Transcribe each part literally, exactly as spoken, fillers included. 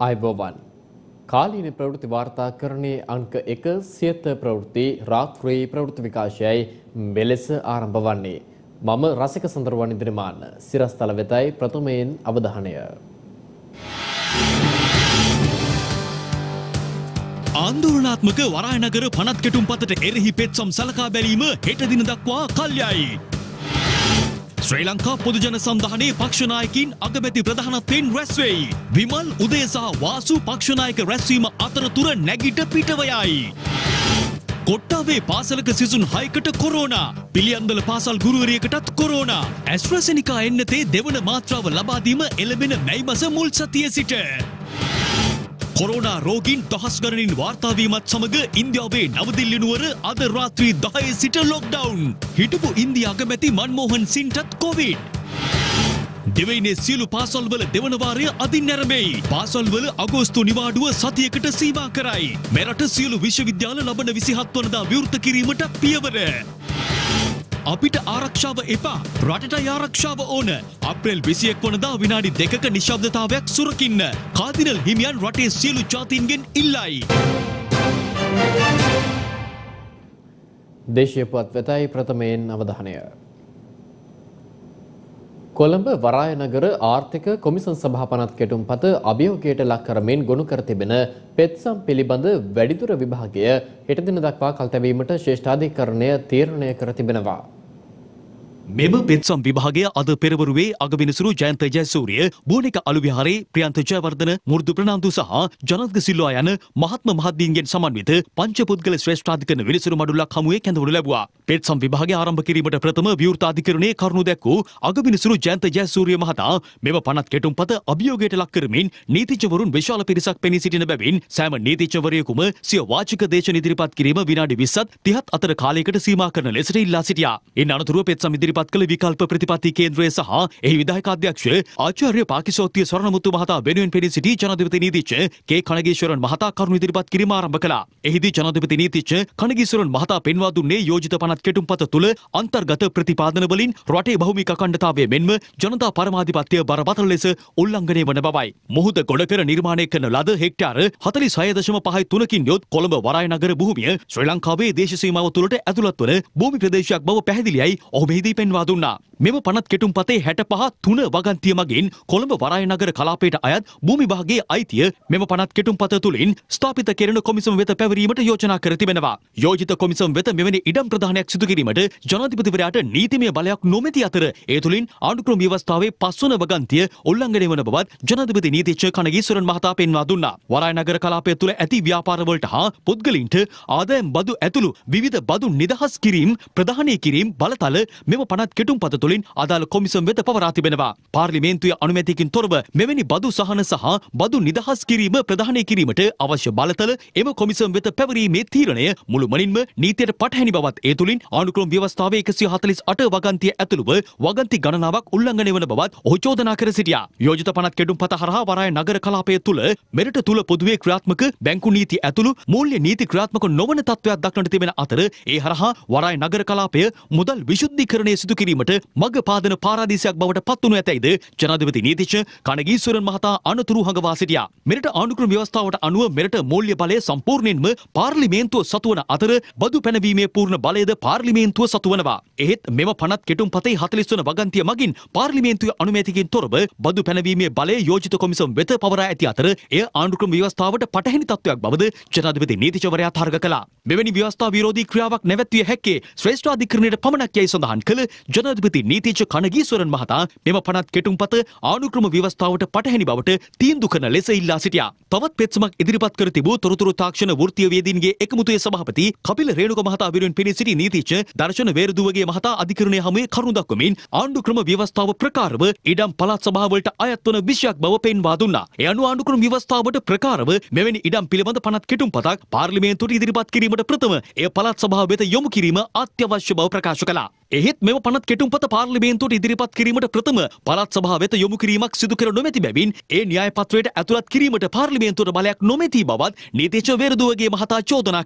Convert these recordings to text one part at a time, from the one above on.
आयबोवन කාලීන ප්‍රවෘත්ති වාර්තාකරණයේ අංක එක සියත ප්‍රවෘත්ති රාත්‍රී ප්‍රවෘත්ති විකාශයයි මෙලෙස ආරම්භ වන්නේ. මම රසික සඳරුවන් ඉදිරිමාන සිරස්තල වෙතයි ප්‍රථමයෙන් අවධානය. ආන්දෝලනාත්මක වරායනගර පනත් කෙටුම්පතට එරෙහි පෙත්සම් සලකා බැලීම හෙට දින දක්වා කල්යයි. ශ්‍රී ලංකා පොදුජන සන්ධානයේ පක්ෂ නායකින් අගමැති ප්‍රධානත්වයෙන් රැස් වෙයි. විමල් උදය සහ වාසු පක්ෂ නායක රැස්වීම අතරතුර නැගිට පිටව යයි. කොට්ටාවේ පාසලක සිසුන් හයකට කොරෝනා. පිළියන්දල පාසල් ගුරුවරියකටත් කොරෝනා. ඇස්ට්‍රාසෙනිකා එන්නතේ දෙවන මාත්‍රාව ලබා දීම එළඹෙන මැයි මාස මුල් සතියේ සිට. කොරෝනා රෝගීන් දහස් ගණනින් වාර්තා වීමත් සමග ඉන්දියාවේ නවදිල්ලි නුවර අද රාත්‍රී දහයේ සිට ලොක්ඩවුන්. හිටපු ඉන්දියා අගමැති මන්මෝහන් සින්ටත් කොවිඩ්. දෙවයිනේ සියලු පාසල්වල දෙවන වාරය අදින් නැරඹෙයි. පාසල්වල අගෝස්තු නිවාඩුව සතියකට සීමා කරයි. මෙරට සියලු විශ්වවිද්‍යාල ලබන විසිහත් වනදා විවෘත කිරීමට පියවර. අපිට ආරක්ෂාව එපා රටට ආරක්ෂාව ඕන. අප්‍රේල් විසිඑක වනදා විනාඩි දෙකක නිශ්ශබ්දතාවයක් සුරකින්න කාදිනල් හිමියන් රටේ සියලු ජාතීන්ගෙන් ඉල්ලයි. දේශීය පුවත් වෙතයි ප්‍රථමයෙන් අවධානය. කොළඹ වරායනගර ආර්ථික කොමිසම් සභාපනත් කෙටුම්පත අභියෝගයට ලක් කරමින් ගොනු කර තිබෙන පෙත්සම් පිළිබඳ වැඩිදුර විභාගය හෙට දින දක්වා කල්තැවීමට ශ්‍රේෂ්ඨාධිකරණය තීරණය කර තිබෙනවා. මෙම පෙත්සම් විභාගය අද පෙරවරුවේ අගවිනිසුරු ජයන්ත ජයසූරිය, බෝනික අලුවිහාරේ ප්‍රියන්ත ජයවර්ධන, මුරුදු ප්‍රනාන්දු සහ ජනත්ග සිල්වා යන මහත්ම මහත්දීන්ගෙන් සමන්විත පංචපුද්ගල ශ්‍රේෂ්ඨාධිකරණ විනිසුරු මඩුල්ලක් හමුවේ කැඳවනු ලැබුවා. පෙත්සම් විභාගය ආරම්භ කිරීමට ප්‍රථම විවෘත අධිකරණයේ කරුණු දැක්වූ අගවිනිසුරු ජයන්ත ජයසූරිය මහතා මෙම පනත් කෙටුම්පත අභියෝගයට ලක් කරමින් නීතිඥවරුන් විශාල පිරිසක් පෙනී සිටින බැවින් සෑම නීතිඥවරයෙකුම සිය වාචික දේශන ඉදිරිපත් කිරීම විනාඩි විස්සත් තිහත් අතර කාලයකට සීමා කරන ලෙසට ඉල්ලා සිටියා. ඉන් අනතුරුව පෙත්සම් ඉදිරිපත් කළ විකල්ප ප්‍රතිපත්ති කේන්ද්‍රය සහ එහි විධායක අධ්‍යක්ෂ ආචාර්ය පාකිසෝත්තිය ස්වර්ණමුතු මහතා වෙනුවෙන් පෙනී සිටි ජනාධිපති නීතිඥ කේ කණගීශ්වරන් මහතා කරුණු ඉදිරිපත් කිරීම ආරම්භ කළා. එහිදී ජනාධිපති නීතිඥ කණගීශ්වරන් මහතා පෙන්වා දුන්නේ යෝජිත පනත් කෙටුම්පත තුළ අන්තර්ගත ප්‍රතිපාදන වලින් රටේ බහුමික අඛණ්ඩතාවය මෙන්ම ජනතා පරමාධිපත්‍ය බරපතල ලෙස උල්ලංඝනය වන බවයි. මුහුද ගොඩ කර නිර්මාණය කරන ලද හෙක්ටාර හතළිස් හය දශම පහයි තුනකින් යොත් කොළඹ වරායනගර භූමිය ශ්‍රී ලංකාවේ දේශ සීමාව තුළට ඇතුළත් වන භූමි ප්‍රදේශයක් බව පැහැදිලියයි ඔහු මෙහිදී පෙන්වා දුන්නා. මෙම පනත් කෙටුම්පතේ හැටපහ තුන වගන්තිය මගින් කොළඹ වරායනගර කලාපයට අයත් භූමි භාගයේ අයිතිය මෙම පනත් කෙටුම්පත තුළින් ස්ථාපිත කෙරෙන කොමිසම වෙත පැවරීමට යෝජනා කර තිබෙනවා. යෝජිත කොමිසම වෙත මෙවැනි ඉඩම් ප්‍රදානයක් සිදු කිරීමට ජනාධිපතිවරයාට නීතිමය බලයක් නොමැති අතර ඒ තුළින් ආණ්ඩුක්‍රම ව්‍යවස්ථාවේ පස්වන වගන්තිය උල්ලංඝනය වන බවත් ජනාධිපති නීතිඥ කණගීශ්වරන් මහතා පෙන්වා දුන්නා. වරායනගර කලාපය තුළ ඇති ව්‍යාපාරවලට හා පුද්ගලයින්ට ආදායම් බදු ඇතුළු විවිධ බදු නිදහස් කිරීම ප්‍රදානය කිරීම බලතල මෙම පනත් කෙටුම්පත තුළින් අදාළ කොමිසම් වෙත පවරා තිබෙනවා. පාර්ලිමේන්තුවේ අනුමැතියකින් තොරව මෙවැනි බදු සහන සහ බදු නිදහස් කිරීම ප්‍රදානය කිරීමට අවශ්‍ය බලතල එම කොමිසම් වෙත පැවරීමේ තීරණය මුළුමනින්ම නීතියට පටහැනි බවත් ඒ තුළින් ආණ්ඩුක්‍රම ව්‍යවස්ථාවේ එකසිය හතළිස් අට වගන්තිය ඇතුළුව වගන්ති ගණනාවක් උල්ලංඝනය වන බවත් ඔහු චෝදනා කර සිටියා. යෝජිත පනත් කෙටුම්පත හරහා වරායනගර කලාපය තුළ මෙරට තුළ පොදුවේ ක්‍රියාත්මක බැංකු නීති ඇතුළු මූල්‍ය නීති ක්‍රියාත්මක නොවන තත්ත්වයක් දක්නට තිබෙන අතර ඒ හරහා වරායනගර කලාපය මුදල් විශුද්ධීකරණය සිදු කිරීමට මග පාදන පාරාදීසයක් බවට පත්වනු ඇතැයිද ජනාධිපති නීතිඥ කණගීශ්වරන් මහතා අනතුරු හඟවා සිටියා. මෙරට ආණ්ඩුක්‍රම ව්‍යවස්ථාවට අනුව මෙරට මූල්‍ය බලය සම්පූර්ණයෙන්ම පාර්ලිමේන්තුව සතුවන අතර බදු පැනවීමේ පූර්ණ බලයද පාර්ලිමේන්තුව සතුවනවා. එහෙත් මෙම පනත් කෙටුම්පතේ හතළිස් වන වගන්තිය මගින් පාර්ලිමේන්තුවේ අනුමැතියකින් තොරව බදු පැනවීමේ බලය යෝජිත කොමිසම් වෙත පවරා ඇති අතර එය ආණ්ඩුක්‍රම ව්‍යවස්ථාවට පටහැනි තත්ත්වයක් බවද ජනාධිපති නීතිඥවරයා තරග කළා. මෙවැනි ව්‍යවස්ථා විරෝධී ක්‍රියාවක් නැවැත්විය හැක්කේ ශ්‍රේෂ්ඨාධිකරණයට පමණක් යයි සඳහන් කළ ජනාධිපති නීතිඥ කණගීශ්වරන් මහතා මෙම පනත් කෙටුම්පත ආණ්ඩුක්‍රම ව්‍යවස්ථාවට පටහැනි බවට තීන්දුව කරන ලෙස ඉල්ලා සිටියා. තවත් පෙත්සමක් ඉදිරිපත් කර තිබූ තොරතුරු තාක්ෂණ වෘත්තීය වේදීන්ගේ එකමුතුවේ සභාපති කපිල රේණුක මහතා විරුවෙන් පෙනී සිටි නීතිඥ දර්ශන වේරදුවගේ මහතා අධිකරණය හමුවේ කරුණු දක්වමින් ආණ්ඩුක්‍රම ව්‍යවස්ථාව ප්‍රකාරව ඉඩම් පළාත් සභාවලට අයත් වන විෂයක් බව පෙන්වා දුන්නා. ඒ අනුව ආණ්ඩුක්‍රම ව්‍යවස්ථාවට ප්‍රකාරව මෙවැනි ඉඩම් පිළිබඳ පනත් කෙටුම්පතක් පාර්ලිමේන්තුවට ඉදිරිපත් කිරීමට ප්‍රථම එය පළාත් සභාව වෙත යොමු කිරීම අත්‍යවශ්‍ය බව ප්‍රකාශ කළා. එහෙත් මෙම පනත් කෙටුම්පත පාර්ලිමේන්තුවට ඉදිරිපත් කිරීමට ප්‍රථම පළාත් සභාව වෙත යොමු කිරීමක් සිදු කර නොමැති බැවින් ඒ න්‍යාය පත්‍රයට ඇතුළත් කිරීමට පාර්ලිමේන්තුවට බලයක් නොමැති බවත් නීතිඥ වේරදුවගේ මහතා චෝදනා කළා.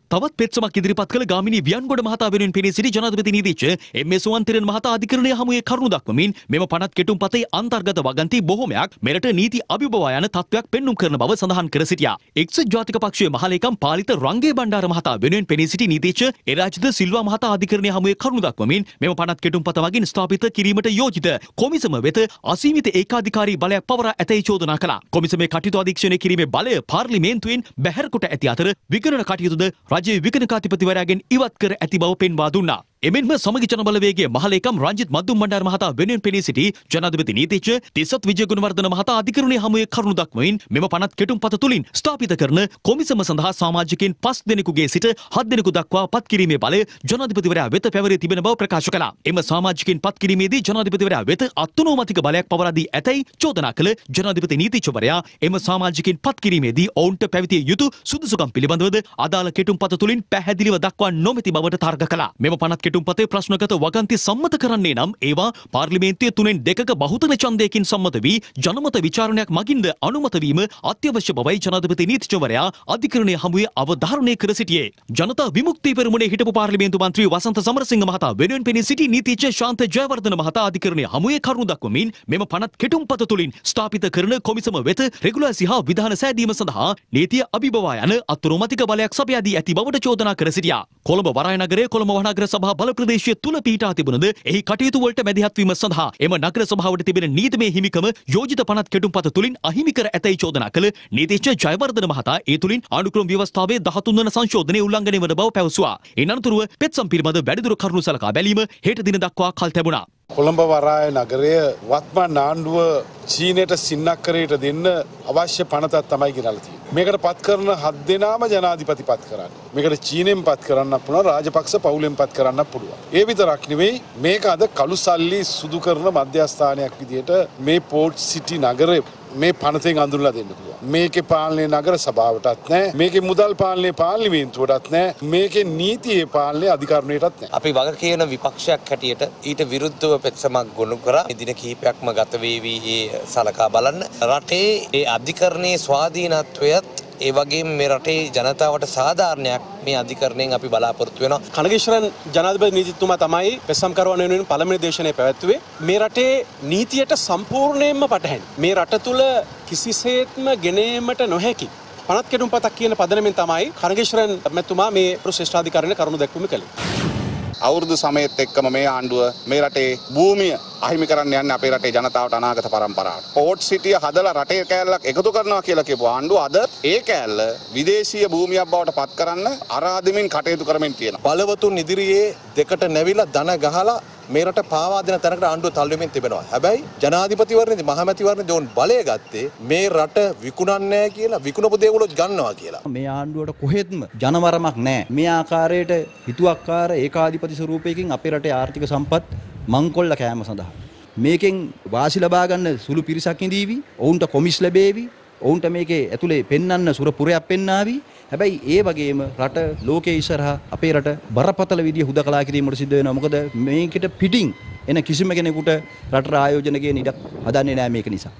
තවත් පෙත්සමක් ඉදිරිපත් කළ ගාමිණී වියන්ගොඩ මහතා වෙනුවෙන් පෙනී සිටි ජනාධිපති නීතිඥ එම් එස් වන්තිරන් මහතා අධිකරණය හමුවේ කරුණු දක්වමින් මෙම පනත් කෙටුම්පතේ අන්තර්ගත වගන්ති බොහෝමයක් මෙරට නීති අභිබවා යන තත්ත්වයක් පෙන්눔 කරන බව සඳහන් කර සිටියා. එක්සත් ජාතික පක්ෂයේ මහලේකම් පාලිත රංගේ බණ්ඩාර මහතා වෙනුවෙන් පෙනී සිටි නීතිඥ එරාජිත සිල්වා මහතා අධිකරණය හමුවේ කරුණු දක්වමින් මෙම පනත් කෙටුම්පත මගින් ස්ථාපිත කිරීමට යෝජිත කොමිසම වෙත අසීමිත ඒකාධිකාරී බලයක් පවරා ඇතැයි චෝදනා කළා. කොමිසමේ කටයුතු අධීක්ෂණය කිරීමේ බලය පාර්ලිමේන්තුවෙන් බැහැර කොට ඇති අතර විගණන කටයුතුද රජයේ විගණකාධිපතිවරයාගෙන් ඉවත් කර ඇති බව පෙන්වා දුන්නා. එමෙන්ම සමගි ජන බලවේගයේ මහලේකම් රංජිත් මද්දුම් බණ්ඩාර මහතා වෙනුවෙන් පෙනී සිටි ජනාධිපති නීතිඥ තිස්සත් විජයගුණවර්ධන මහතා අධිකරණයේ හමුවේ කරුණු දක්වමින් මෙම පනත් කෙටුම්පත තුලින් ස්ථාපිත කරන කොමිසම සඳහා සමාජිකයින් පස් දෙනෙකුගේ සිට හත් දෙනෙකු දක්වා පත් කිරීමේ බලය ජනාධිපතිවරයා වෙත පැවරී තිබෙන බව ප්‍රකාශ කළා. එම සමාජිකයින් පත් කිරීමේදී ජනාධිපතිවරයා වෙත අත්නෝමතික බලයක් පවරා දී ඇතැයි චෝදනා කළ ජනාධිපති නීතිඥවරයා එම සමාජිකයින් පත් කිරීමේදී ඔවුන්ට පැවතිය යුතු සුදුසුකම් පිළිබඳවද අදාළ කෙටුම්පත තුලින් පැහැදිලිව දක්වා නොමැති බවට තර්ක කළා. මෙම පනත් කෙටුම්පතේ ප්‍රශ්නගත වගන්ති සම්මත කරන්නේ නම් ඒවා පාර්ලිමේන්තුවේ තුනෙන් දෙකක බහුතර ඡන්දයකින් සම්මත වී ජනමත විචාරණයක් මගින්ද අනුමත වීම අත්‍යවශ්‍ය බවයි ජනාධිපති නීතිඥවරයා අධිකරණයේ හමුවේ අවධාරණය කර සිටියේ. ජනතා විමුක්ති පෙරමුණේ හිටපු පාර්ලිමේන්තු මන්ත්‍රී වසන්ත සමරසිංහ මහතා වෙනුවෙන් පෙනී සිටි නීතිඥ ශාන්ත ජයවර්ධන මහතා අධිකරණයේ හමුවේ කරුණු දක්වමින් මෙම පනත් කෙටුම්පත තුලින් ස්ථාපිත කරන කොමිසම වෙත රෙගුලාසි හා විධාන සෑදීම සඳහා නීතිය අභිබවා යන අතුරුමතික බලයක් සපයා දී ඇති බවට චෝදනා කර සිටියා. කොළඹ වරාය නගරයේ කොළඹ වහනගර සභා බල ප්‍රදේශය තුල පිහිටා තිබුණද එහි කටයුතු වලට මැදිහත් වීම සඳහා එම නගර සභාවට තිබෙන නීතිමය හිමිකම යෝජිත පනත් කෙටුම්පත තුලින් අහිමි කර ඇතැයි චෝදනා කළ නීතිඥ ජයවර්ධන මහතා ඒ තුලින් ආණ්ඩුක්‍රම ව්‍යවස්ථාවේ දහතුන් වන සංශෝධනයේ උල්ලංඝනය වන බව පැවසුවා. ඒ අනතුරුව පෙත්සම් පිළිබඳ වැඩිදුර කරුණු සලකා බැලීම හෙට දින දක්වා කල් තැබුණා. කොළඹ වරාය නගරය වත්මන් ආණ්ඩුව චීනයට සින්නක්කරයට දෙන්න අවශ්‍ය පනතක් තමයි ගෙනල්ලා තියෙන්නේ. මේකට පත් කරන හත් දෙනාම ජනාධිපති පත් කරන්නේ. මේකට චීනෙන් පත් කරන්නත් පුළුවන්, රාජපක්ෂ පවුලෙන් පත් කරන්නත් පුළුවන්. ඒ විතරක් නෙවෙයි මේක අද කළු සල්ලි සුදු කරන මධ්‍යස්ථානයක් විදියට මේ පෝර්ට් සිටි නගරේ මේ පනතෙන් අඳුරලා දෙන්න පුළුවන්. මේකේ පාලනය නගර සභාවටත් නැහැ. මේකේ මුදල් පාලනය පාර්ලිමේන්තුවටත් නැහැ. මේකේ නීතියේ පාලනය අධිකරණයටත් නැහැ. අපි වග කියන විපක්ෂයක් හැටියට ඊට විරුද්ධව පෙත්සමක් ගොනු කරා. දින කිහිපයක්ම ගත වේවි ඒ සලකා බලන්න. රටේ ඒ අධිකරණයේ ස්වාධීනත්වයත් ඒ වගේම මේ රටේ ජනතාවට සාධාරණයක් මේ අධිකරණයෙන් අපි බලාපොරොත්තු වෙනවා. කනගේශ්වරන් ජනාධිපති නීතිතුමා තමයි පෙත්සම් කරවන වෙනුවෙන් පළමුව දේශනය පැවැත්වුවේ. මේ රටේ නීතියට සම්පූර්ණයෙන්ම පටහැනි. මේ රට තුල කිසිසේත්ම ගෙනීමට නොහැකි පනත් කෙටුම්පතක් කියන පදනමෙන් තමයි කනගේශ්වරන් මැතිතුමා මේ ශ්‍රේෂ්ඨාධිකරණය කරුණු දැක්වීම කළේ. අවුරුදු සමයත් එක්කම මේ ආණ්ඩුව මේ රටේ භූමිය අහිමි කරන්න යන්නේ අපේ රටේ ජනතාවට අනාගත පරම්පරාවට. පෝර්ට් සිටිය හදලා රටේ කෑල්ලක් එකතු කරනවා කියලා කියපු ආණ්ඩුව අද ඒ කෑල්ල විදේශීය භූමියක් බවට පත් කරන්න අරාදෙමින් කටයුතු කරමින් තියෙනවා. බලවතුන් ඉදිරියේ දෙකට නැවිලා දන ගහලා මේ රට පාවා දෙන තැනකට ආණ්ඩුව තල්ලු වෙමින් තිබෙනවා. හැබැයි ජනාධිපතිවරණේ මහමැතිවරණේ දෝන් බලය ගත්තේ මේ රට විකුණන්නේ නැහැ කියලා, විකුණපු දේවලුත් ගන්නවා කියලා. මේ ආණ්ඩුවට කොහෙත්ම ජනවරමක් නැහැ. මේ ආකාරයට හිතුවක්කාර ඒකාධිපති ස්වරූපයකින් අපේ රටේ ආර්ථික සම්පත් මංකොල්ල කෑම සඳහා මේකෙන් වාසි ලබා ගන්න සුළු පිරිසක් ඉඳීවි. ඔවුන්ට කොමිස් ලැබේවි. ඔවුන්ට මේකේ ඇතුලේ පෙන්වන්න සුරපුරයක් පෙන්නාවි. හැබැයි ඒ වගේම රට ලෝකයේ ඉස්සරහා අපේ රට බරපතල විදිය හුදකලා කිරීමට සිද්ධ වෙනවා. මොකද මේකට පිටින් එන කිසිම කෙනෙකුට රට ආයෝජන කියන ඉඩක් හදන්නේ නැහැ මේක නිසා.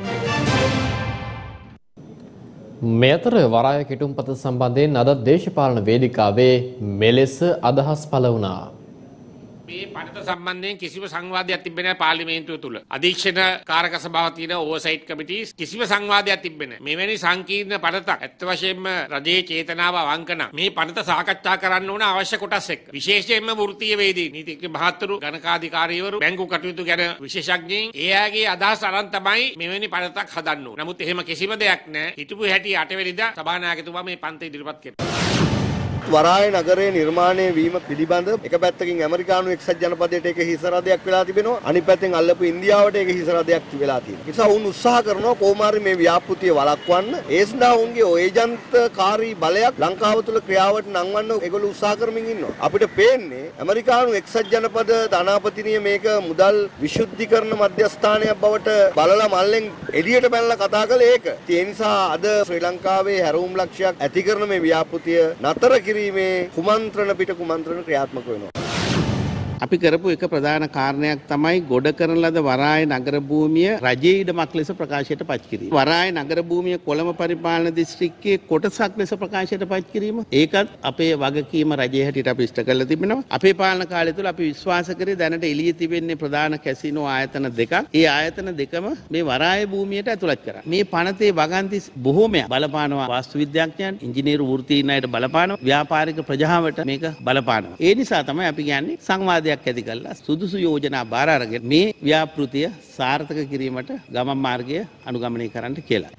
මේ අතර වරාය කෙටුම්පත සම්බන්ධයෙන් අද දේශපාලන වේදිකාවේ මෙලෙස අදහස් පළ වුණා. මේ පනත සම්බන්ධයෙන් කිසිම සංවාදයක් තිබෙන්නේ නැහැ පාර්ලිමේන්තුව තුල. අධීක්ෂණ කාරක සභාව තියෙන ඕවර්සයිට් කමිටීස් කිසිම සංවාදයක් තිබෙන්නේ නැහැ. මෙවැනි සංකීර්ණ පනතක් ඇත්ත වශයෙන්ම රජයේ චේතනාව අවංකන මේ පනත සාකච්ඡා කරන්න ඕන අවශ්‍ය කොටස් එක්ක. විශේෂයෙන්ම වෘත්තීය වේදී නීතිඥ මහත්තුරු ගණකාධිකාරීවරු බැංකු කටයුතු ගැන විශේෂඥයින් ඒ ආගේ අදහස් අරන් තමයි මෙවැනි පනතක් හදන්න ඕන. නමුත් එහෙම කිසිම දෙයක් නැහැ. හිටපු හැටි අටවෙනිදා සභානායකතුමා මේ පන්ත ඉදිරිපත් කළා. වරාය නගරයේ නිර්මාණය වීම පිළිබඳ එක පැත්තකින් ඇමරිකානු එක්සත් ජනපදයට ඒක හිසරදයක් වෙලා තිබෙනවා. අනිත් පැත්තෙන් අල්ලපු ඉන්දියාවට ඒක හිසරදයක් වෙලා තියෙනවා. ඒ නිසා වුන් උත්සාහ කරනවා කොහොම හරි මේ ව්‍යාපෘතිය වළක්වන්න. ඒ සඳහා වුන්ගේ ඒජන්ත්කාරී බලයක් ලංකාව තුළ ක්‍රියාවට නංවන්න ඒගොල්ලෝ උත්සාහ කරමින් ඉන්නවා. අපිට පේන්නේ ඇමරිකානු එක්සත් ජනපද ධනාපතිනිය මේක මුදල් විශුද්ධීකරණ මධ්‍යස්ථානයක් බවට බලලා මල්ලෙන් එළියට බැලලා කතා කළේ ඒක. ඒ නිසා අද ශ්‍රී ලංකාවේ හැරවුම් ලක්ෂයක් ඇති කරන මේ ව්‍යාපෘතිය නතර කිරීමේ කුමන්ත්‍රණ පිට කුමන්ත්‍රණ ක්‍රියාත්මක වෙනවා. අපි කරපු එක ප්‍රධාන කාරණයක් තමයි ගොඩ කරන ලද වරාය නගර භූමිය රජයේ ඉඩමක් ලෙස ප්‍රකාශයට පත් කිරීම. වරාය නගර භූමිය කොළඹ පරිපාලන දිස්ත්‍රික්කයේ කොටසක් ලෙස ප්‍රකාශයට පත් කිරීම. ඒකත් අපේ වගකීම රජයේ හැටියට අපි ඉෂ්ට කරලා තිබෙනවා. අපේ පාලන කාලය තුළ අපි විශ්වාස කරේ දැනට එළියේ තිබෙන්නේ ප්‍රධාන කැසිනෝ ආයතන දෙකක්. ඒ ආයතන දෙකම මේ වරාය භූමියට ඇතුළත් කරා. මේ පනතේ වගන්ති බොහෝමයක් බලපානවා වාස්තු විද්‍යාඥයන්, ඉංජිනේරු වෘත්තීන් අයට බලපානවා, ව්‍යාපාරික ප්‍රජාවට මේක බලපානවා. ඒ නිසා තමයි අපි කියන්නේ සංවාදයක් ඇති කරලා සුදුසු යෝජනා බාර අරගෙන මේ ව්‍යාපෘතිය සාර්ථක කිරීමට ගමන් මාර්ගය අනුගමනය කරන්න කියලා.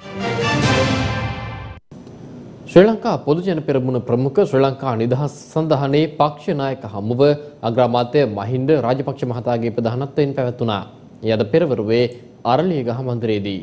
ශ්‍රී ලංකා පොදුජන පෙරමුණ ප්‍රමුඛ ශ්‍රී ලංකා නිදහස් සන්ධානයේ පක්ෂ නායක හමුව අග්‍රාමාත්‍ය මහින්ද රාජපක්ෂ මහතාගේ ප්‍රධානත්වයෙන් පැවැත්වුණා. එය අද පෙරවරුවේ අරලියගහ මන්දිරයේදී.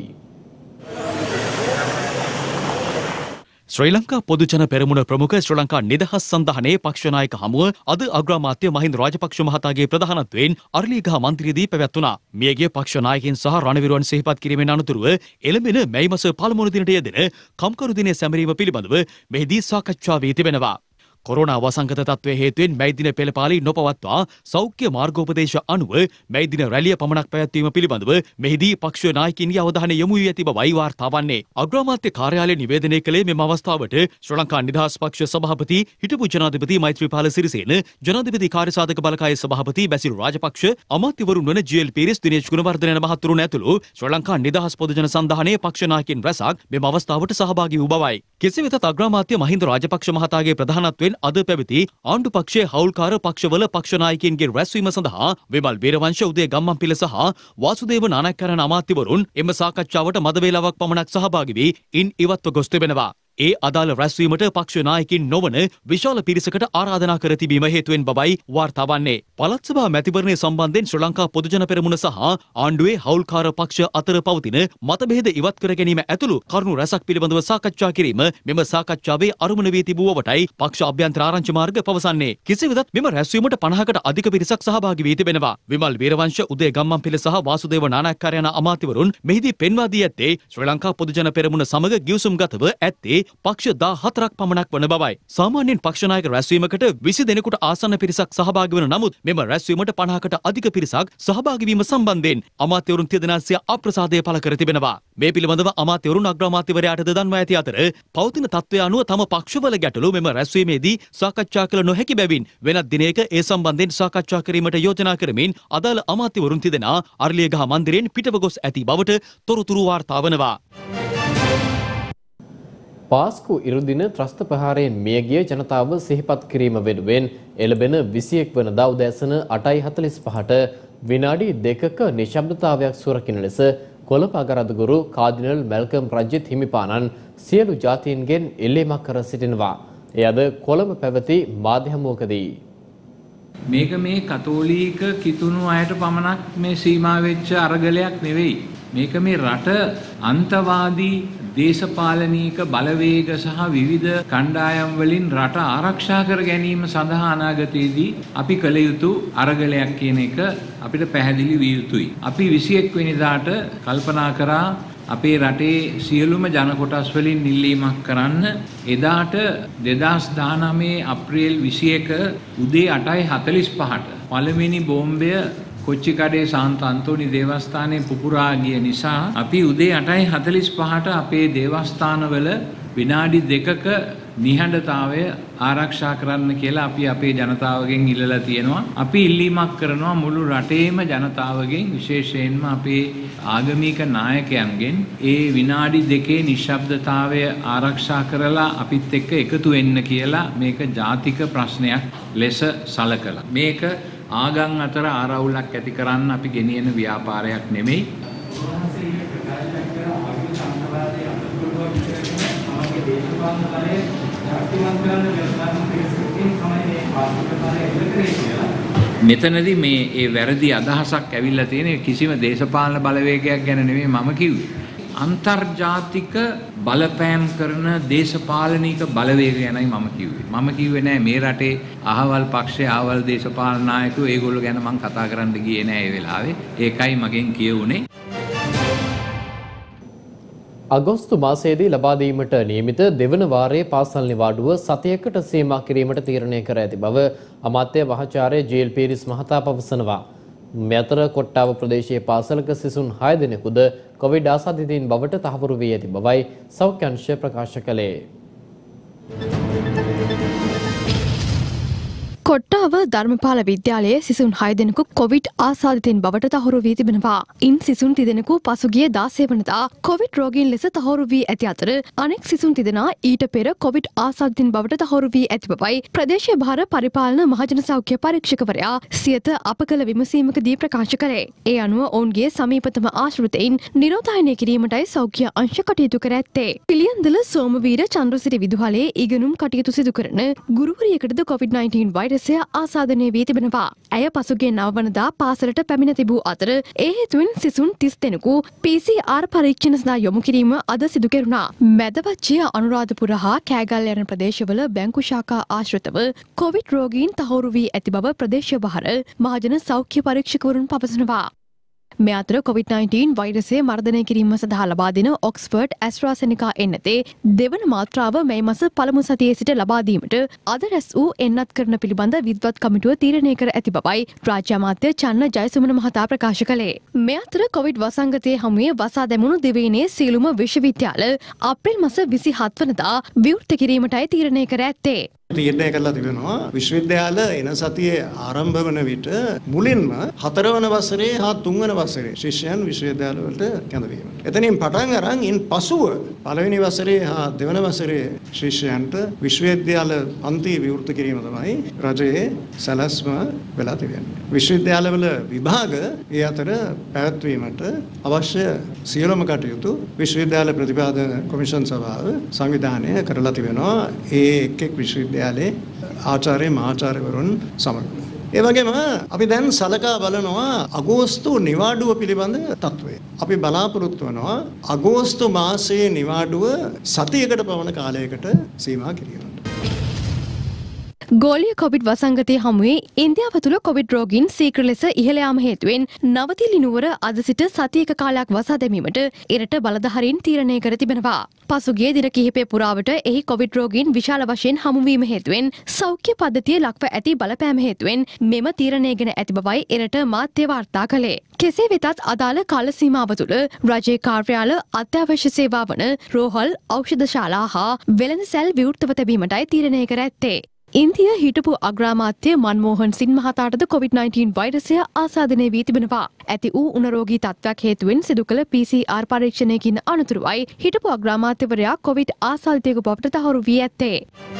ශ්‍රී ලංකා පොදුජන පෙරමුණ ප්‍රමුඛ ශ්‍රී ලංකා නිදහස් සන්ධානයේ පක්ෂ නායක හමුව අද අග්‍රාමාත්‍ය මහින්ද රාජපක්ෂ මහතාගේ ප්‍රධානත්වයෙන් අරලියගහ මන්දිරයේදී පැවැත්වුණා. මියගිය පක්ෂ නායකයින් සහ රණවිරුවන් සිහිපත් කිරීමෙන් අනතුරුව එළඹෙන මැයි මාස පළමුවන දිනට යෙදෙන කම්කරු දිනය සැමරීම පිළිබඳව මෙහිදී සාකච්ඡා වී තිබෙනවා. කොරෝනා වසංගත තත්ත්වයේ හේතුවෙන් මැයි දින පෙළපාලි නොපවත්වා සෞඛ්‍ය මාර්ගෝපදේශ අනුව මැයි දින රැළිය පමණක් පැවැත්වීම පිළිබඳව මෙහිදී පක්ෂ නායකින්ගේ අවධානය යොමු වී ඇති බවයි වාර්තා වන්නේ. අග්‍රාමාත්‍ය කාර්යාලය නිවේදනය කළේ මෙම අවස්ථාවට ශ්‍රී ලංකා නිදහස් පක්ෂ සභාපති හිටපු ජනාධිපති මෛත්‍රීපාල සිරිසේන, ජනාධිපති කාර්යසාධක බලකායේ සභාපති බැසිල් රාජපක්ෂ, අමාත්‍යවරුන් වන ජී.එල්. පීරිස්, දිනේෂ් ගුණවර්ධන යන මහතුරුන් ඇතුළු ශ්‍රී ලංකා නිදහස් පොදුජන සන්ධානයේ පක්ෂ නායකින් රැසක් මෙම අවස්ථාවට සහභාගී වූ බවයි. කෙසේ වෙතත් අග්‍රාමාත්‍ය මහින්ද රාජපක්ෂ මහතාගේ ප්‍රධානත්වයෙන් අද පැවති ආණ්ඩු පක්ෂයේ හවුල්කාර පක්ෂවල පක්ෂ නායකයින්ගේ රැස්වීම සඳහා විමල් වීරවංශ, උදේ ගම්මන්පිල සහ වාසුදේව නානායක්කරන අමාත්‍යවරුන් එම සාකච්ඡාවට මද වේලාවක් පමණක් සහභාගී වී ඉන් ඉවත්ව ගොස් තිබෙනවා. ඒ අදාළ රැස්වීමට පක්ෂ නායකින් නොවන විශාල පිරිසකට ආරාධනා කර තිබීම හේතුවෙන් බවයි වාර්තා වන්නේ. පළාත් සභා මැතිවරණය සම්බන්ධයෙන් ශ්‍රී ලංකා පොදුජන පෙරමුණ සහ ආණ්ඩුවේ හවුල්කාර පක්ෂ අතර පවතින මතභේද ඉවත් කර ගැනීම ඇතුළු කරුණු රැසක් පිළිබඳව සාකච්ඡා කිරීම මෙම සාකච්ඡාවේ අරමුණ වී තිබූ බවටයි පක්ෂ අභ්‍යන්තර ආරංචි මාර්ග පවසන්නේ. කෙසේ වෙතත් මෙම රැස්වීමට පනහකට අධික පිරිසක් සහභාගී වී තිබෙනවා. විමල් වීරවංශ, උදේ ගම්මන්පිල සහ වාසුදේව නානායක්කාර යන අමාත්‍යවරුන් මෙහිදී පෙන්වා දී ඇත්තේ ශ්‍රී ලංකා පොදුජන පෙරමුණ සමග ගිවිසුම්ගතව ඇත්තේ පක්ෂ දාහතරක් පමණක් වන බවයි. සාමාන්‍යයෙන් පක්ෂ නායක රැස්වීමකට විසි දෙනෙකුට ආසන්න පිරිසක් සහභාගී වන නමුත් මෙම රැස්වීමට පනහකට අධික පිරිසක් සහභාගී වීම සම්බන්ධයෙන් අමාත්‍යවරුන් තිදෙනාසිය අප්‍රසාදය පළ කර තිබෙනවා. මේ පිළිබඳව අමාත්‍යවරුන් අග්‍රාමාත්‍යවරයාටද දන්වා ඇති අතර පවතින තත්ත්වය අනුව තම පක්ෂවල ගැටලු මෙම රැස්වීමේදී සාකච්ඡා කළ නොහැකි බැවින් වෙනත් දිනයක ඒ සම්බන්ධයෙන් සාකච්ඡා කිරීමට යෝජනා කරමින් අදාළ අමාත්‍යවරුන් තිදෙනා අරලියගහ මන්දිරයෙන් පිටව ගොස් ඇති බවට තොරතුරු වාර්තා වනවා. පාස්කු ඉරුදින ත්‍රස්ත ප්‍රහාරයෙන් මියගිය ජනතාව සිහිපත් කිරීම වෙනුවෙන් එළඹෙන විසියෙක් වනදා උදෑසන අටයි හතළිස් පහට විනාඩි දෙකක නිශ්ශබ්දතාවයක් සුරකින ලෙස කොළඹ අගරාදුගුරු කාදිනල් මැල්කම් රජිත් හිමිපාණන් සියලු ජාතීන්ගෙන් ඉල්ලීමක් කර සිටිනවා. එය අද කොළඹ පැවති මාධ්‍ය හමුවකදී. මේක මේ කතෝලික කිතුණු අයට පමණක් මේ සීමා වෙච්ච අරගලයක් නෙවෙයි. මේක මේ රට අන්තවාදී දේශපාලනීක බලවේග සහ විවිධ කණ්ඩායම් වලින් රට ආරක්ෂා කර ගැනීම සඳහා අනාගතයේදී අපි කළ යුතු අරගලයක් කියන එක අපිට පැහැදිලි විය යුතුයි. අපි විසියෙක් වෙනිදාට කල්පනා කරා අපේ රටේ සියලුම ජන කොටස් වලින් ඉල්ලීමක් කරන්න. එදාට දෙදහස් දහනවය අප්‍රේල් විසිඑක උදේ අටයි හතළිස් පහට පළවෙනි බෝම්බය කොච්චිකඩේ සාන්ත අන්තෝනි දේවස්ථානයේ පුපුරා ගිය නිසා අපි උදේ අටයි හතළිස් පහට අපේ දේවස්ථානවල විනාඩි දෙකක නිහඬතාවය ආරක්ෂා කරන්න කියලා අපි අපේ ජනතාවගෙන් ඉල්ලලා තියෙනවා. අපි ඉල්ලීමක් කරනවා මුළු රටේම ජනතාවගෙන්, විශේෂයෙන්ම අපේ ආගමික නායකයන්ගෙන් ඒ විනාඩි දෙකේ නිශ්ශබ්දතාවය ආරක්ෂා කරලා අපිත් එක්ක එකතු වෙන්න කියලා මේක ජාතික ප්‍රශ්නයක් ලෙස සලකලා. මේක ආගම් අතර ආරවුලක් ඇති කරන්න අපි ගෙනියන ව්‍යාපාරයක් නෙමෙයි. මෙතනදී මේ ඒ වැරදි අදහසක් ඇවිල්ලා තියෙන කිසිම දේශපාලන බලවේගයක් ගැන නෙමෙයි මම කිව්වේ. අන්තර්ජාතික බලපෑම් කරන දේශපාලනික බලවේග ගැනයි මම කිව්වේ. මම කිව්වේ නෑ මේ රටේ අහවල් පක්ෂයේ අහවල් දේශපාලන නායකයෝ ඒගොල්ලෝ ගැන මම කතා කරන්න ගියේ නෑ ඒ වෙලාවේ. ඒකයි මගෙන් කියුනේ. අගෝස්තු මාසයේදී ලබා දීමට නියමිත දෙවන වාරයේ පාසල් නිවාඩුව සතියකට සීමා කිරීමට තීරණය කර ඇති බව අමාත්‍ය මහාචාර්ය ජී.එල්. පීරිස් මහතා පවසනවා. මේ අතර කොට්ටාව ප්‍රදේශයේ පාසලක සිසුන් හය දෙනෙකුද කොවිඩ් ආසාදිතයින් බවට තහවුරු වී ඇති බවයි සෞඛ්‍ය අංශය ප්‍රකාශ කළේ. කොට්ටාව ධර්මපාල විද්‍යාලයේ සිසුන් හය දෙනෙකු කොවිඩ් ආසාදිතයින් බවට තහවුරු වී තිබෙනවා. ඉන් සිසුන් තිදෙනෙකු පසුගිය දාසය වනදා කොවිඩ් රෝගීන් ලෙස තහවුරු වී ඇති අතර අනෙක් සිසුන් තිදෙනා ඊට පෙර කොවිඩ් ආසාදිතයින් බවට තහවුරු වී ඇති බවයි ප්‍රදේශීය භාර පරිපාලන මහජන සෞඛ්‍ය පරීක්ෂකවරයා සියත අප කළ විමසීමකදී ප්‍රකාශ කළේ. ඒ අනුව ඔවුන්ගේ සමීපතම ආශ්‍රිතයින් නිරෝධායනය කිරීමටයි සෞඛ්‍ය අංශ කටයුතු කර ඇත්තේ. පිළියන්දල සෝමවීර චන්ද්‍රසිරි විදුහලේ ඉගෙනුම් කටයුතු සිදු කරන ගුරුවරියකටද කොවිඩ් නයින්ටීන් වෛරසය ආසාදනය වී තිබෙනවා. ඇය පසුගිය නවවනදා පාසලට පැමිණ තිබූ අතර ඒ හේතුවෙන් සිසුන් තිස් දෙනෙකු පී සී ආර් පරීක්ෂණ සඳහා යොමු කිරීම අද සිදු කෙරුණා. මැදවච්චිය අනුරාධපුර හා කෑගල්ල යන ප්‍රදේශවල බැංකු ශාඛා ආශ්‍රිතව කොවිඩ් රෝගීන් තහවුරු වී ඇති බව ප්‍රදේශීය භාර මහජන සෞඛ්‍ය පරීක්ෂකවරුන් පවසනවා. මේ අතර කොවිඩ් නයින්ටීන් වෛරසය මර්ධනය කිරීම සඳහා ලබා දෙන ඔක්ස්ෆර්ඩ් ඇස්ට්‍රාසෙනිකා එන්නතේ දෙවන මාත්‍රාව මේ මාස පළමු සතියේ සිට ලබා දීමට අද රැස් වූ එන්නත් කරන පිළිබඳ විද්වත් කමිටුව තීරණය කර ඇති බවයි රාජ්‍ය අමාත්‍ය චන්න ජයසුමන මහතා ප්‍රකාශ කළේ. මේ අතර කොවිඩ් වසංගතයේ හමුවේ වසා දැමුණු දිවයිනේ සියලුම විශ්වවිද්‍යාල අප්‍රේල් මාස විසිහත් වනදා විවෘත කිරීමටයි තීරණය කර ඇත්තේ. තීරණය කරලා තිබෙනවා විශ්වවිද්‍යාල එන සතියේ ආරම්භ වන විට මුලින්ම හතරවන වසරේ හා තුන්වන වසරේ ශිෂ්‍යයන් විශ්වවිද්‍යාල වලට කැඳවීමට. එතනින් පටන් අරන් ඉන් පසුව පළවෙනි වසරේ හා දෙවන වසරේ ශිෂ්‍යයන්ට විශ්වවිද්‍යාල පන්ති විවෘත කිරීම තමයි රජයේ සැලැස්ම වෙලා තිබෙන්නේ. විශ්වවිද්‍යාලවල විභාග ඒ අතර පැවැත්වීමට අවශ්‍ය සියලුම කටයුතු විශ්වවිද්‍යාල ප්‍රතිපාදන කොමිෂන් සභාව සංවිධානය කරලා තිබෙනවා. ඒ එක් එක් විශ්වවිද්‍යාල ආචාර්ය මහාචාර්යවරුන් සමග. ඒ වගේම අපි දැන් සලකා බලනවා අගෝස්තු නිවාඩුව පිළිබඳ තත්ත්වය. අපි බලාපොරොත්තු වෙනවා අගෝස්තු මාසයේ නිවාඩුව සතියකට පමණ කාලයකට සීමා කිරීමට. ගෝලීය කොවිඩ් වසංගතයේ හමුවේ ඉන්දියාව තුළ කොවිඩ් රෝගීන් සීක්‍ර ලෙස ඉහළ යාම හේතුවෙන් නවතිලි නුවර අද සිට සතියක කාලයක් වසා දැමීමට එරට බලධාරීන් තීරණය කර තිබෙනවා. පසුගිය දින කිහිපය පුරාවට එහි කොවිඩ් රෝගීන් විශාල වශයෙන් හමුවීම හේතුවෙන් සෞඛ්‍ය පද්ධතිය ලක්ව ඇති බලපෑම හේතුවෙන් මෙම තීරණය ගෙන ඇති බවයි එරට මාධ්‍ය වාර්තා කළේ. කෙසේ වෙතත් අදාළ කාල සීමාව තුළ රජයේ කාර්යාල අත්‍යවශ්‍ය සේවා වන රෝහල් ඖෂධශාලා හා වෙළඳ සැල් විවෘතව තැබීමටයි තීරණය කර ඇත්තේ. ඉන්දිය හිටපු අග්‍රාමාත්‍ය මන්මෝහන් සිං මහතාටද කොවිඩ් නයින්ටීන් වෛරසය ආසාදනය වී තිබෙනවා. ඇති වූ උණරෝගී තත්ත්වයක් හේතුවෙන් සිදු කළ පී සී ආර් පරීක්ෂණයකින් අනතුරුවයි හිටපු අග්‍රාමාත්‍යවරයා කොවිඩ් ආසාදිතයෙකු බවට තහවුරු වී ඇත්තේ.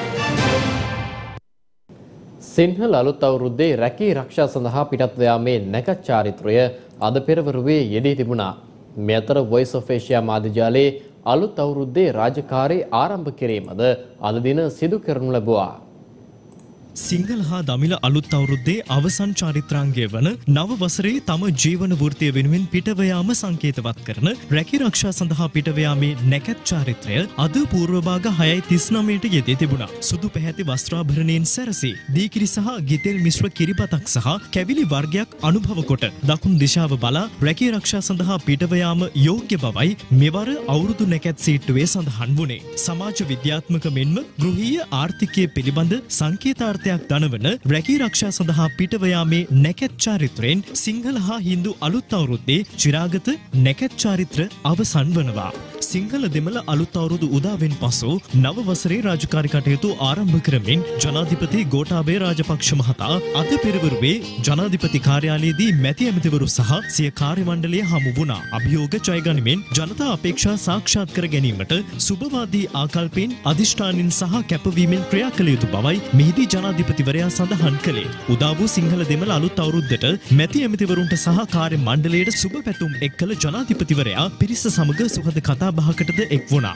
සිංහල අලුත් අවුරුද්දේ රැකී රක්ෂා සඳහා පිටත්ව යාමේ නැකත් චාරිත්‍රය අද පෙරවරුවේ යෙදී තිබුණා. මේ අතර වොයිස් ඔෆ් ඒෂියා මාධ්‍යජාලයේ අලුත් අවුරුද්දේ රාජකාරී ආරම්භ කිරීමද අද දින සිදු කරනු ලැබුවා. සිංහල හා දමිළ අලුත් අවුරුද්දේ අවසන් චාරිත්‍රාංගය වන නව වසරේ තම ජීවන වෘත්තිය වෙනුවෙන් පිටව යාම සංකේතවත් කරන රැකී රක්ෂා සඳහා පිටව යාමේ නැකත් චාරිත්‍රය අද පූර්ව භාග හයයි තිස් නවයට යෙදී තිබුණා. සුදු පැහැති වස්ත්‍රාභරණයෙන් සැරසී දීකිරි සහ ගිතෙල් මිශ්‍ර කිරිබතක් සහ කැවිලි වර්ගයක් අනුභව කොට දකුණු දිශාව බලා රැකී රක්ෂා සඳහා පිටව යාම යෝග්‍ය බවයි මෙවර අවුරුදු නැකත් සීට්ටුවේ සඳහන් වුණේ. සමාජ විද්‍යාත්මක මෙන්ම ගෘහීය ආර්ථිකය පිළිබඳ සංකේතාර්ථ දනවන රැකී රක්ෂා සඳහා පිටව යාමේ නැකත් චාරිත්‍රයෙන් සිංහල හා හින්දු අලුත් අවුරුද්දේ චිරාගත නැකත් චාරිත්‍ර අවසන් වනවා. සිංහල දෙමළ අලුත් අවුරුදු උදාවෙන් පසු නව වසරේ රාජකාරී කටයුතු ආරම්භ කරමින් ජනාධිපති ගෝඨාභය රාජපක්ෂ මහතා අද පෙරවරුවේ ජනාධිපති කාර්යාලයේදී මැති ඇමතිවරු සහ සිය කාර්ය මණ්ඩලය හමු වුණා. අභියෝග ජයගනිමින් ජනතා අපේක්ෂා සාක්ෂාත් කර ගැනීමට සුබවාදී ආකල්පෙන් අධිෂ්ඨානින් සහ කැපවීමෙන් ක්‍රියා කළ යුතු බවයි මෙහිදී ජනාධිපතිවරයා සඳහන් කළේ. උදා වූ සිංහල දෙමළ අලුත් අවුරුද්දට මැති ඇමතිවරුන්ට සහ කාර්ය මණ්ඩලයට සුබ පැතුම් එක් කළ ජනාධිපතිවරයා පිරිස සමග සුහද කතා බහකටද එක් වුණා.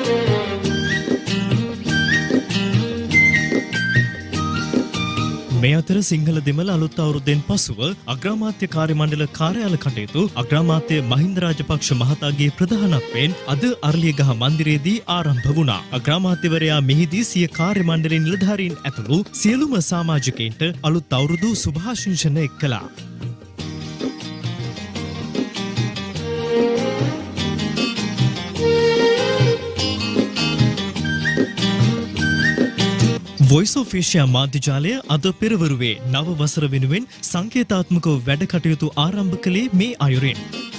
මේ අතර සිංහල දෙමළ අලුත් අවුරුද්දෙන් පසුව අග්‍රාමාත්‍ය කාර්ය මණ්ඩල කාර්යාල කටයුතු අග්‍රාමාත්‍ය මහින්ද රාජපක්ෂ මහතාගේ ප්‍රධානත්වයෙන් අද අරලියගහ මන්දිරයේදී ආරම්භ වුණා. අග්‍රාමාත්‍යවරයා මෙහිදී සිය කාර්ය මණ්ඩලයේ නිලධාරීන් ඇතුළු සියලුම සමාජිකයින්ට අලුත් අවුරුදු සුභාශිංසන එක් කළා. වොයිස් ඔෆ් ඒෂියා මාධ්‍යජාලය අද පෙරවරුවේ නව වසර වෙනුවෙන් සංකේතාත්මකව වැඩ කටයුතු ආරම්භ කළේ මේ අයුරින්.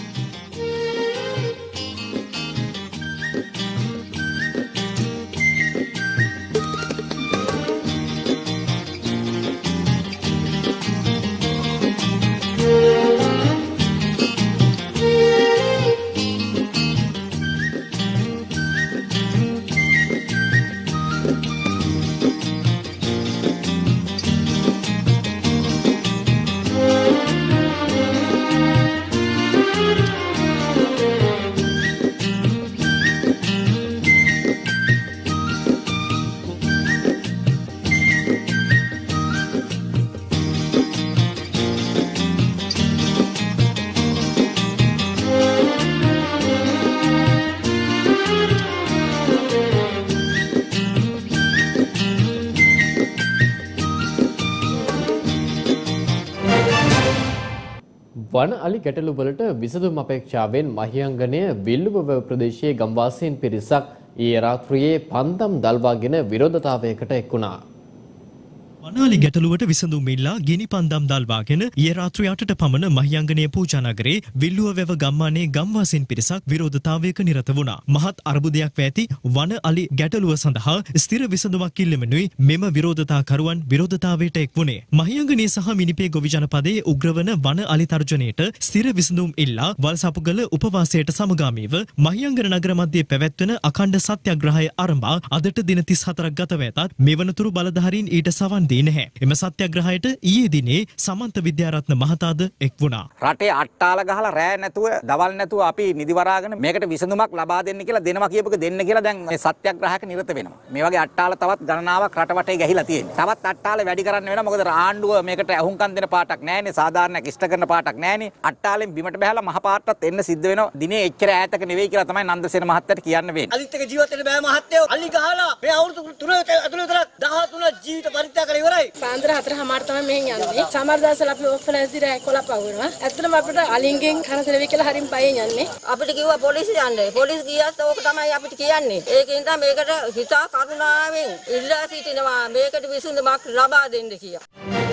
වන අලි ගැටලු වලට විසඳුම් අපේක්ෂාවෙන් මහියංගනය විල්ලුවව ප්‍රදේශයේ ගම්වාසීන් පිරිසක් ඊයේ රාත්‍රියේ පන්දම් දල්වාගෙන විරෝධතාවයකට එක්වුණා. වනාලි ගැටලුවට විසඳුම් ඉල්ලා ගිනි පන්දම් දල්වාගෙන ඊයේ රාත්‍රී අටට පමණ මහියංගනයේ පූජා නගරේ විල්ලුවවැව ගම්මානයේ ගම්වාසීන් පිරිසක් විරෝධතාවයක නිරත වුණා. මහත් අර්බුදයක් වැති වන අලි ගැටලුව සඳහා ස්ථිර විසඳුමක් ඉල්ලමිනුයි මෙම විරෝධතාකරුවන් විරෝධතාවයට එක්වුණේ. මහියංගනයේ සහ මිනිපේ ගොවි ජනපදයේ උග්‍රවන වන අලි තර්ජනයට ස්ථිර විසඳුම් ඉල්ලා වල්සපුගල උපවාසයට සමගාමීව මහියංගන නගර මැදේ පැවැත්වෙන අඛණ්ඩ සත්‍යග්‍රහය ආරම්භ අදට දින තිස් හතරක් ගත වෙතත් මෙවනතුරු බලධාරීන් ඊට සවන් නැහැ. එම සත්‍යග්‍රහයට ඊයේ දිනේ සමන්ත විද්‍යාරත්න මහතාද එක් වුණා. රටේ අට්ටාල ගහලා රෑ නැතුව දවල් නැතුව අපි නිදි වරාගෙන මේකට විසඳුමක් ලබා දෙන්න කියලා දෙනවා කියපුක දෙන්න කියලා දැන් මේ සත්‍යග්‍රහයක නිරත වෙනවා. මේ වගේ අට්ටාල තවත් ගණනාවක් රට වටේ ගහිලා තියෙනවා. තවත් අට්ටාල වැඩි කරන්න වෙනවා. මොකද ආණ්ඩුව මේකට අහුම්කම් දෙන පාටක් නැහැනේ. සාධාරණයක් ඉෂ්ට කරන පාටක් නැහැනේ. අට්ටාලෙන් බිමට බහැලා මහ පාටත් එන්න සිද්ධ වෙනවා. දිනේ එච්චර ඈතක නෙවෙයි කියලා තමයි නන්දසේන මහත්තයාට කියන්න වෙන්නේ. අලිත් එක ජීවත් වෙන්න බෑ මහත්තයෝ. අලි ගහලා මේ අවුරුදු තුන ඇතුළත දහතුන ජීවිත පරිත්‍යාග කරලා ඉවරයි. පාන්දර හතර හමාර තමයි මෙහෙන් යන්නේ. සමහර දවස්වල අපි ඔෆ්ෆන ඇස්දිර කොලප වුණා. ඇත්තටම අපිට අලින්ගෙන් කනතර වෙයි කියලා හරිම බයෙන් යන්නේ. අපිට කිව්වා පොලිසිය යන්නේ. පොලිස් ගියත් ඕක තමයි අපිට කියන්නේ. ඒකෙන් තමයි මේකට හිතා කරුණාවෙන් ඉල්ලා සිටිනවා මේකට විසඳුමක් ලබා දෙන්න කියලා.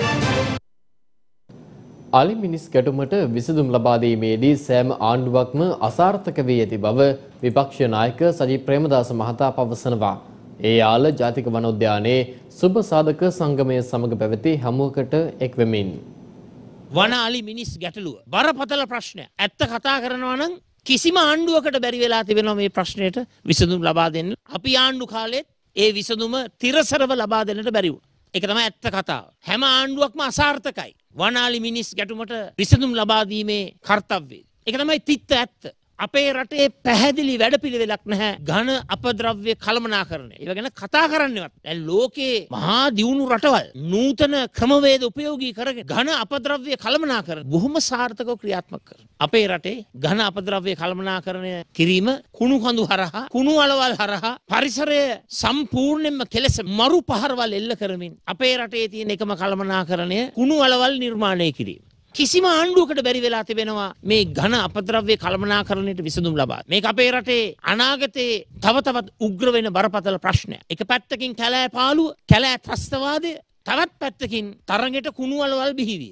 අලි මිනිස් ගැටුමට විසඳුම් ලබා දීමේදී සෑම ආණ්ඩුවක්ම අසාර්ථක වී ඇති බව විපක්ෂ නායක සජිත් ප්‍රේමදාස මහතා පවසනවා. ඒ යාල ජාතික වනෝද්‍යානයේ සුබ සාධක සංගමය සමග පැවති හමුවකට එක් වෙමින් වන අලි මිනිස් ගැටලුව බරපතල ප්‍රශ්නයක්. ඇත්ත කතා කරනවා නම් කිසිම ආණ්ඩුවකට බැරි වෙලා තිබෙනවා මේ ප්‍රශ්නයට විසඳුම් ලබා දෙන්න. අපි ආණ්ඩු කාලෙත් ඒ විසඳුම තිරසරව ලබා දෙන්නට බැරි වුණා. ඒක තමයි ඇත්ත කතාව. හැම ආණ්ඩුවක්ම අසාර්ථකයි. වන අලි මිනිස් ගැටුමට විසඳුම් ලබා දීමේ කාර්යය. ඒක තමයි තිත්ත ඇත්ත. අපේ රටේ පැහැදිලි වැඩපිළිවෙලක් නැහැ ඝන අපද්‍රව්‍ය කළමනාකරණය. ඒ වගේන කතා කරන්නවත්. දැන් ලෝකේ මහා දියුණු රටවල් නූතන ක්‍රමවේද උපයෝගී කරගෙන ඝන අපද්‍රව්‍ය කළමනාකරණ බොහොම සාර්ථකව ක්‍රියාත්මක කරනවා. අපේ රටේ ඝන අපද්‍රව්‍ය කළමනාකරණය කිරීම කුණු කඳු හරහා කුණු අලවල් හරහා පරිසරය සම්පූර්ණයෙන්ම කෙලෙස මරු පහරවල් එල්ල කරමින් අපේ රටේ තියෙන එකම කළමනාකරණය කුණු අලවල් නිර්මාණය කිරීම. කිසිම ආණ්ඩුවකට බැරි වෙලා තිබෙනවා මේ ඝන අපද්‍රව්‍ය කළමනාකරණයට විසඳුම් ලබා. මේක අපේ රටේ අනාගතයේ තව තවත් උග්‍ර වෙන බරපතල ප්‍රශ්නයක්. එක පැත්තකින් කැලෑ පාළුව, කැලෑ ත්‍රස්තවාදය, තවත් පැත්තකින් තරඟෙට කුණු වලවල් බිහිවීම.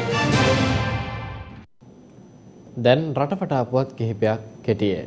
දැන් රටපට පුවත් කිහිපයක් කෙටියෙන්.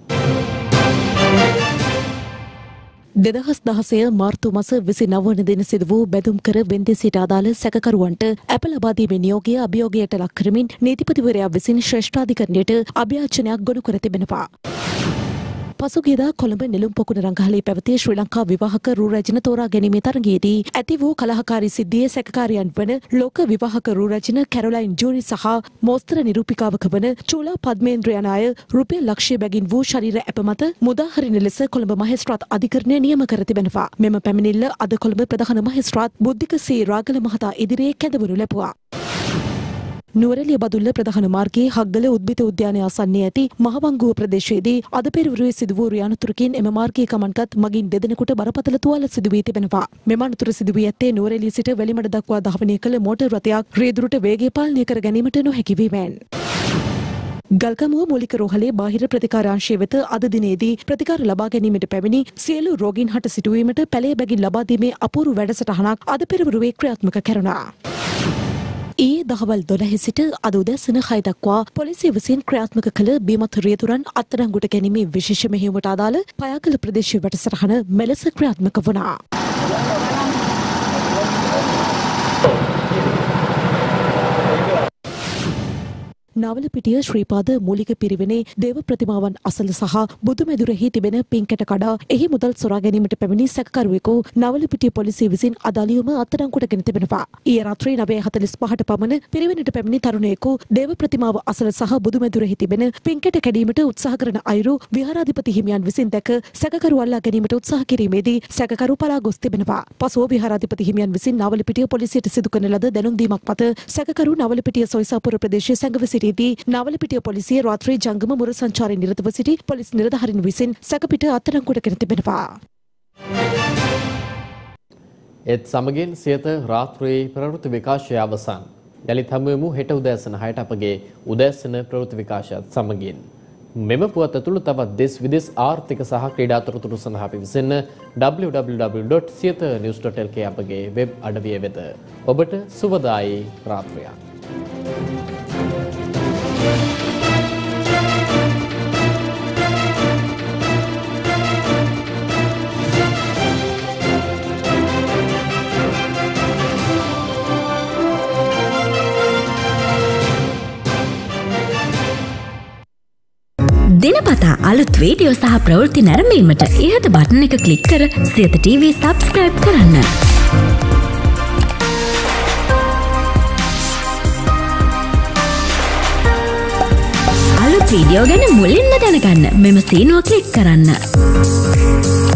දෙදහස් දහසය මාර්තු මස විසිනව වන දින සිදු වූ බැදුම් කර වෙන්දෙසිට අදාළ සැකකරුවන්ට ඇප ලබා දීමේ නියෝගය අභියෝගයට ලක් කරමින් නීතිපතිවරයා විසින් ශ්‍රේෂ්ඨාධිකරණයට අභියාචනයක් ගොනු කර තිබෙනවා. පසුගියදා කොළඹ නෙළුම් පොකුණ රංගහලේ පැවති ශ්‍රී ලංකා විවාහක රූ රැජින තෝරා ගැනීමේ තරගයේදී ඇති වූ කලහකාරී සිද්ධියේ සැකකාරයන් වන ලෝක විවාහක රූ රැජින කැරොලයින් ජූරි සහ මෝස්තර නිරූපිකාවක වන චූලා පද්මේන්ද්‍ර යන අය රුපියල් ලක්ෂය බැගින් වූ ශරීර ඇප මත මුදාහරින ලෙස කොළඹ මහේස්ත්‍රාත් අධිකරණය නියම කර තිබෙනවා. මෙම පැමිණිල්ල අද කොළඹ ප්‍රධාන මහේස්ත්‍රාත් බුද්ධික සී රාගල මහතා ඉදිරියේ කැඳවනු ලැබුවා. නුවරඑළිය බදුල්ල ප්‍රධාන මාර්ගයේ හග්ගල උද්භිත උද්‍යානය ආසන්නයේ ඇති මහවංගුව ප්‍රදේශයේදී අද පෙරවරුවේ සිදු වූ අනතුරකින් එම මාර්ගයේ ගමන්ගත් මගින් දෙදෙනෙකුට බරපතල තුවාල සිදු වී තිබෙනවා. මෙම අනතුර සිදු වී ඇත්තේ නුවරඑළිය සිට වැලිමඩ දක්වා ධාවනය කළ මෝටර් රථයක් රියදුරට වේගය පාලනය කර ගැනීමට නොහැකි වීමෙන්. ගල්කමුව මූලික රෝහලේ බාහිර ප්‍රතිකාරාංශය වෙත අද දිනේදී ප්‍රතිකාර ලබා ගැනීමට පැමිණි සියලු රෝගීන් හට සිටුවීමට පැළය බැගින් ලබා දීමේ අපූර්ව වැඩසටහනක් අද පෙරවරුවේ ක්‍රියාත්මක කෙරුණා. ඊයේ දහවල් දොළහ සිට අද උදැසන හය දක්වා පොලිසිය විසින් ක්‍රියාත්මක කළ බීමත් රියදුරන් අත්අඩංගුවට ගැනීමේ විශේෂ මෙහෙයුමට අදාළ පයාගල ප්‍රදේශීය වැඩසටහන මෙලෙස ක්‍රියාත්මක වුණා. නවලපිටිය ශ්‍රීපාද මූලික පිරිවෙනේ දේව ප්‍රතිමාවන් අසල සහ බුදුමැදුරෙහි තිබෙන පින්කැට කඩා එහි මුදල් සොරා ගැනීමට පැමිණි සැකකරුවෙකු නවලපිටිය පොලිසිය විසින් අදාළිවම අත්අඩංගුවට ගෙන තිබෙනවා. ඊයේ රාත්‍රී නවය හතළිස් පහට පමණ පිරිවෙනට පැමිණි තරුණයෙකු දේව ප්‍රතිමාව අසල සහ බුදුමැදුරෙහි තිබෙන පින්කැට කැඩීමට උත්සාහ කරන අයුරු විහාරාධිපති හිමියන් විසින් දැක සැකකරු අල්ලා ගැනීමට උත්සාහ කිරීමේදී සැකකරු පලා ගොස් තිබෙනවා. පසුව විහාරාධිපති හිමියන් විසින් නවලපිටිය පොලිසියට සිදු කරන ලද දැනුම් දීමක් මත සැකකරු නවලපිටිය සොයිසාපුර ප්‍රදේශයේ සැඟව සිටි දී නවලපිටිය පොලිසිය රාත්‍රී ජංගම මුර සංචාරයේ නිරතව සිටි පොලිස් නිලධාරීන් විසින් සැකපිට අත්අඩංගුවට ගෙන තිබෙනවා. ඒත් සමගින් සියත රාත්‍රී ප්‍රවෘත්ති විකාශය අවසන්. යලිත් හමුවෙමු හෙට උදෑසන හයට අපගේ උදෑසන ප්‍රවෘත්ති විකාශයත් සමගින්. මෙම පුවත් ඇතුළු තවත් දෙස් විදෙස් ආර්ථික සහ ක්‍රීඩා තොරතුරු සඳහා පිවිසෙන්න W W W dot Siyatha news dot L K අපගේ වෙබ් අඩවිය වෙත. ඔබට සුවදායි රාත්‍රියක්. දිනපතා අලුත් වීඩියෝ සහ ප්‍රවෘත්ති නැරඹීමට ඉහත බටන් එක ක්ලික් කර සියත ටීවී සබ්ස්ක්‍රයිබ් කරන්න. අලුත් වීඩියෝ ගැන මුලින්ම දැනගන්න මෙම සීනුව ක්ලික් කරන්න.